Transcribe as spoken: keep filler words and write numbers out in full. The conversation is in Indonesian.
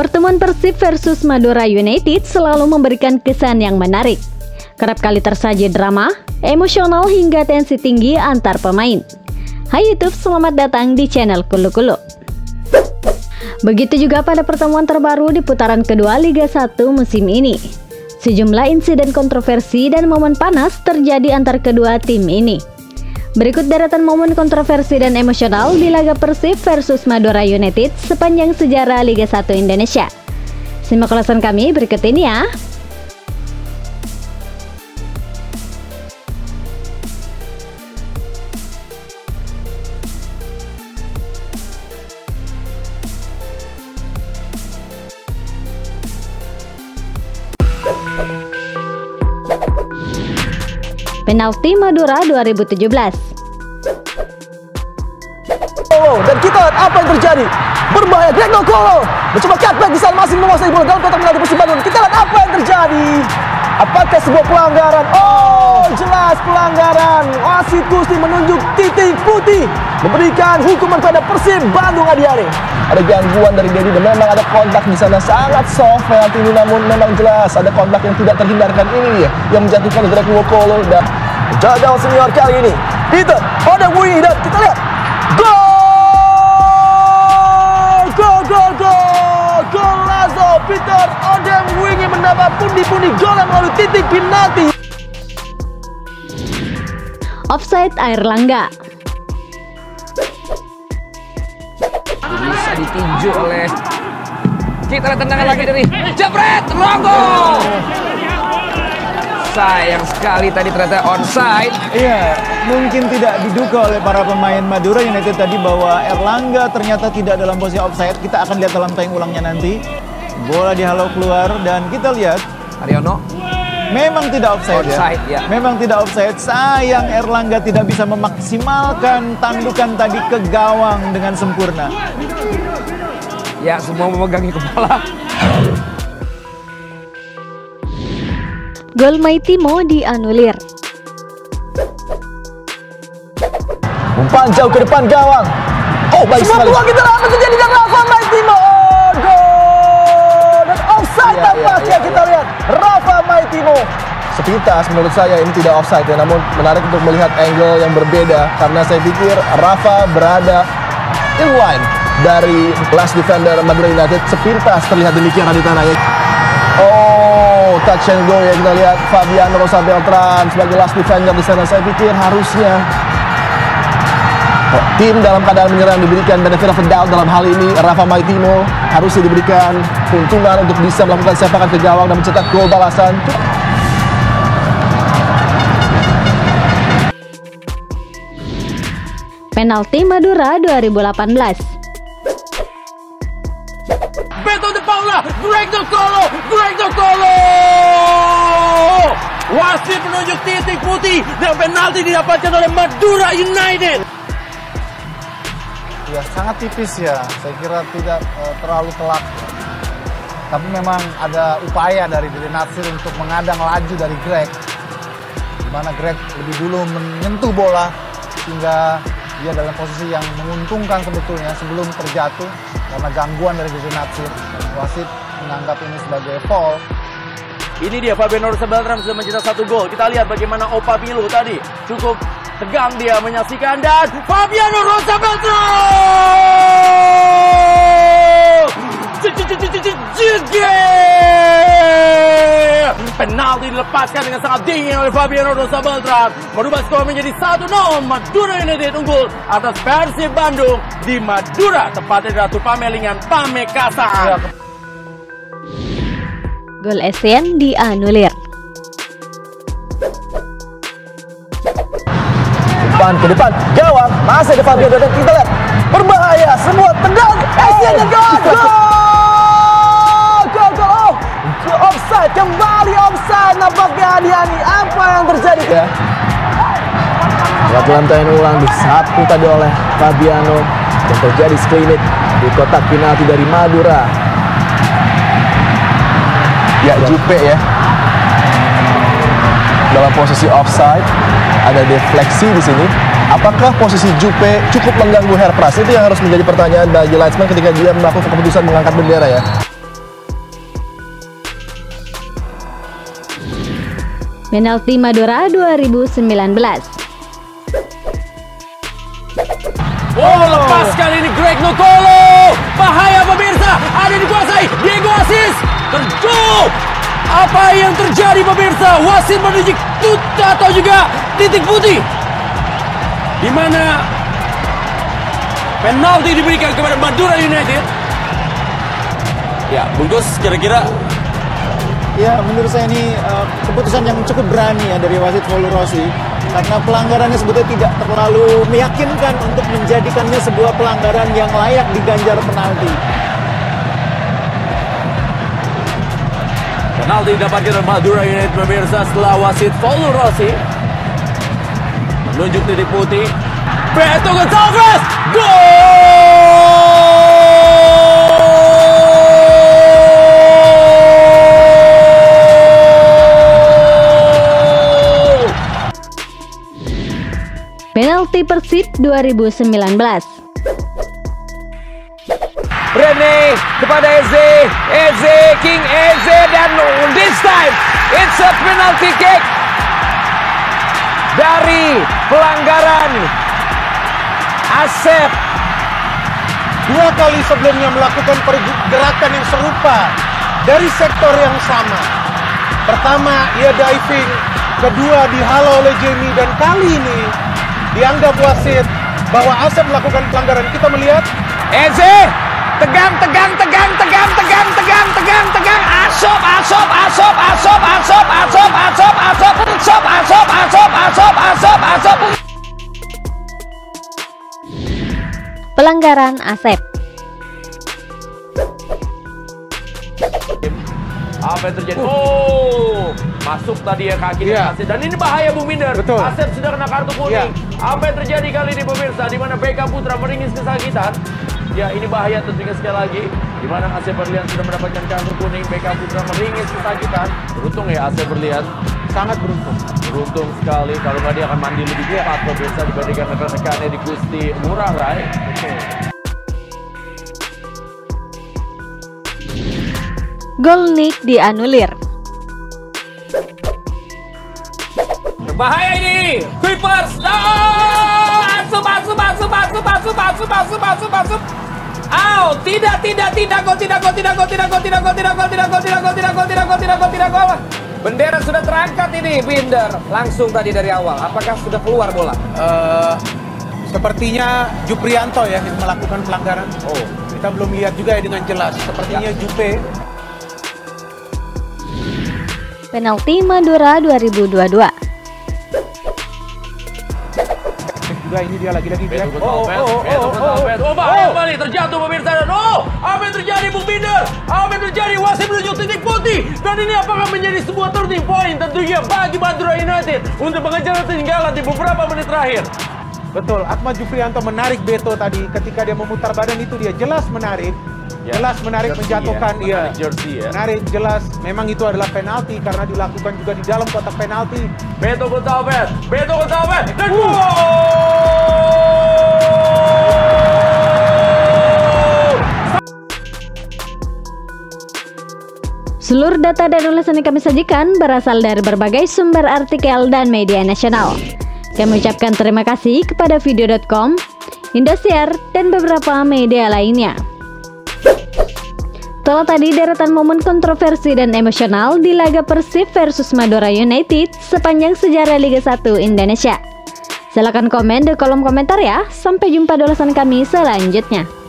Pertemuan Persib versus Madura United selalu memberikan kesan yang menarik. Kerap kali tersaji drama, emosional hingga tensi tinggi antar pemain. Hai YouTube, selamat datang di channel Kulu Kulu. Begitu juga pada pertemuan terbaru di putaran kedua Liga satu musim ini. Sejumlah insiden kontroversi dan momen panas terjadi antar kedua tim ini. Berikut deretan momen kontroversi dan emosional di laga Persib versus Madura United sepanjang sejarah Liga satu Indonesia. Simak ulasan kami berikut ini ya. Penalti Madura dua ribu tujuh belas. Oh, dan kita lihat apa yang terjadi. Berbahaya, Greg Nokolo mencoba cutback di saat masih menguasai bola dalam kotak penalti Persib Bandung. Kita lihat apa yang terjadi. Apakah sebuah pelanggaran? Oh, jelas pelanggaran. Wasit Gusti menunjuk titik putih, memberikan hukuman pada Persib Bandung Adiare. Ada gangguan dari Dedi dan memang ada kontak di sana, sangat soft penalti ini, namun memang jelas ada kontak yang tidak terhindarkan. Ini dia yang menjatuhkan Greg Nokolo dan gagal senior kali ini. Peter Odemwingie dan kita lihat gol, gol, gol, gol, golazo. Peter Odemwingie mendapat pundi-pundi gol yang melalui titik penalti. Offside Airlangga. Bisa ditinju oleh, kita lihat tendangan lagi dari Jebret Ronggo. Sayang sekali tadi ternyata onside. Iya, mungkin tidak diduga oleh para pemain Madura United tadi bahwa Airlangga ternyata tidak dalam posisi offside. Kita akan lihat dalam tayang ulangnya nanti. Bola dihalau keluar dan kita lihat Haryono memang tidak offside, Onside, ya. ya. Memang tidak offside. Sayang Airlangga tidak bisa memaksimalkan tandukan tadi ke gawang dengan sempurna. Ya, semua memegangi kepala. Gol Maitimo dianulir. Umpan jauh ke depan gawang. Oh, baik sekali. Semua peluang kita apa terjadi dan Rafa Maitimo. Oh, gol. Dan offside Ya, tampaknya ya, ya, kita ya. lihat. Rafa Maitimo. Sepintas menurut saya ini tidak offside ya, namun menarik untuk melihat angle yang berbeda karena saya pikir Rafa berada in line dari last defender Madura United. Sepintas terlihat demikian Raditya Raya. Oh, touch and go ya, kita lihat Fabiano Rosa Beltran sebagai last defender di sana. Saya pikir harusnya oh, tim dalam keadaan menyerang diberikan benefit of the doubt dalam hal ini. Rafa Maitimo harusnya diberikan keuntungan untuk bisa melakukan sepakan ke gawang dan mencetak gol balasan. Penalti Madura dua ribu delapan belas. Beto de Paula, Greg Nokolo, Greg Nokolo. Wasit menunjuk titik putih dan penalti didapatkan oleh Madura United. Ya, sangat tipis ya. Saya kira tidak uh, terlalu telak. Tapi memang ada upaya dari Dede Natsir untuk mengadang laju dari Greg. Di mana Greg lebih dulu menyentuh bola sehingga dia dalam posisi yang menguntungkan sebetulnya sebelum terjatuh karena gangguan dari Dede Natsir. Wasit menganggap ini sebagai foul. Ini dia Fabiano Rosa Beltran sudah mencetak satu gol. Kita lihat bagaimana Opa Pilu tadi cukup tegang dia menyaksikan dan Fabiano Rosa Beltran. Penalti dilepaskan dengan sangat dingin oleh Fabiano Rosa Beltran, merubah skor menjadi satu nol. Madura United unggul atas Persib Bandung di Madura, tepatnya di Ratu Pamelingan, Pamekasan. Gol Essien dianulir. Umpan ke depan gawang, masih ada Fabiano dan kita lihat berbahaya, semua tendang Essien dan gol. Gol, gol, gol, offside, kembali offside. Nampaknya Adi-Ani, apa yang terjadi ya? Lihat lantai ulang disapu tadi oleh Fabiano dan terjadi sklinit di kotak penalti dari Madura. Ya, Jupe ya dalam posisi offside, ada defleksi di sini. Apakah posisi Jupe cukup mengganggu Herpras? Itu yang harus menjadi pertanyaan bagi linesman ketika dia melakukan keputusan mengangkat bendera ya. Penalti Madura dua ribu sembilan belas. Oh, lepaskan ini Greg Nokolo. Bahaya pemirsa, ada dikuasai Diego Asis. Terjun. Apa yang terjadi pemirsa? Wasit menuju tuta atau juga titik putih, di mana penalti diberikan kepada Madura United. Ya, bungkus kira-kira. Ya, menurut saya ini uh, keputusan yang cukup berani ya dari wasit Paulo Rossi, karena pelanggarannya sebetulnya tidak terlalu meyakinkan untuk menjadikannya sebuah pelanggaran yang layak diganjar penalti. Penalti didapatkan oleh Madura United pemirsa setelah wasit Paulo Rossi menunjuk titik putih. Beto Gonçalves, gol! Penalti Persib dua ribu sembilan belas. Rene kepada Eze, Eze, King Eze, dan this time it's a penalty kick dari pelanggaran Asep. Dua kali sebelumnya melakukan pergerakan yang serupa dari sektor yang sama. Pertama, ia diving. Kedua, dihalau oleh Jamie. Dan kali ini dianggap wasit bahwa Asep melakukan pelanggaran. Kita melihat Eze, tegang, tegang, tegang, tegang, tegang, tegang, tegang, tegang. Asop, asop, asop, asop, asop, asop, asop, asop, asop, asop, asop, asop, asop, asop. Pelanggaran Asep. Apa yang terjadi? Oh, masuk tadi ya kaki Iya. Asep. Dan ini bahaya Bung Minder. Betul. Asep sudah kena kartu kuning. Iya. Apa yang terjadi kali ini pemirsa? Di mana Beckham Putra meringis kesakitan. Ya, ini bahaya tentunya sekali lagi. Di mana Asep Berlian sudah mendapatkan kartu kuning, Beckham Putra meringis kesakitan. Beruntung ya Asep Berlian. sangat beruntung. Beruntung sekali, kalau nggak dia akan mandi lebih cepat pemirsa dibandingkan rekan-rekannya di Gusti Ngurah Rai. Gol Nick dianulir. Bahaya ini, Kuipers. Oh, asup, asup, asup, asup, asup, asup, asup, asup, asup. Au, tidak, tidak, tidak, gol, tidak, gol, tidak, gol, tidak, gol, tidak, gol, tidak, gol, tidak, gol, tidak, gol, tidak, gol, tidak, gol, tidak, gol, tidak, gol. Bendera sudah terangkat ini, Binder. Langsung tadi dari awal. Apakah sudah keluar bola? Uh, sepertinya Juprianto ya yang melakukan pelanggaran. Oh, kita belum lihat juga ya dengan jelas. Sepertinya ya. Jupe. Penalti Madura dua ribu dua puluh dua. Juga ini dia lagi-lagi dia. Oh, oh, oh, oh, oh, oh, bahaya kembali terjatuh pemirsa. Dan oh, apa yang terjadi Bung Binder? Apa yang terjadi? Wasit menunjuk titik putih. Dan ini apakah menjadi sebuah turning point tentunya bagi Madura United untuk mengejar ketinggalan di beberapa menit terakhir. Betul, Ahmad Juprianto menarik Beto tadi ketika dia memutar badan itu dia jelas menarik. Ya, jelas menarik jersey menjatuhkan ya, iya. menarik jersey ya. Menarik jelas memang itu adalah penalti karena dilakukan juga di dalam kotak penalti. Beto Gonçalves, Beto Gonçalves, dan Uh. gol! Seluruh data dan ulasan yang kami sajikan berasal dari berbagai sumber artikel dan media nasional. Kami ucapkan terima kasih kepada video dot com, Indosiar, dan beberapa media lainnya. Telah tadi deretan momen kontroversi dan emosional di laga Persib versus Madura United sepanjang sejarah Liga satu Indonesia. Silahkan komen di kolom komentar ya. Sampai jumpa di ulasan kami selanjutnya.